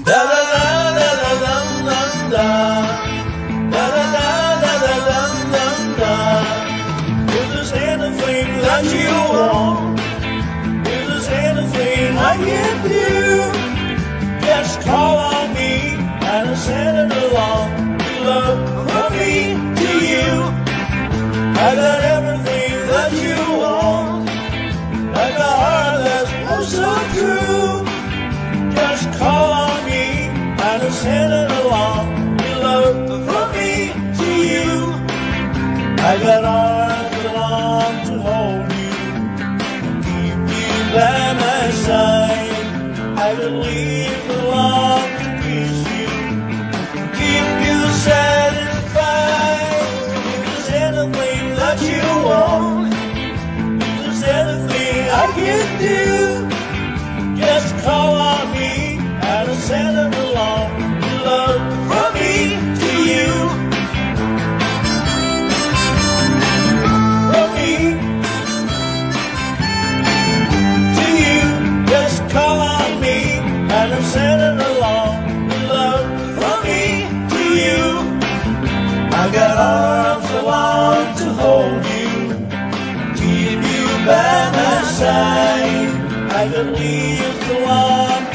Da da da da da dum da. Da da da da da dum da. If there's anything that you want, if there's anything I can do, just call on me and I'll send it along. Love from me to you. I got everything that you want. I got a heart that's oh so true. Just call on me and I'll send it along. Love from me to you. I got arms that long to hold you, keep you by my side. I got leaves that long to kiss you, keep you satisfied. If there's anything that you want, if there's anything I can do, just call on me and I'll send it along. Love from me to you. From me to you. Just call on me and I'll send it along. Love from me to you. I got arms that long to hold you, keep you by my side. I got leaves that long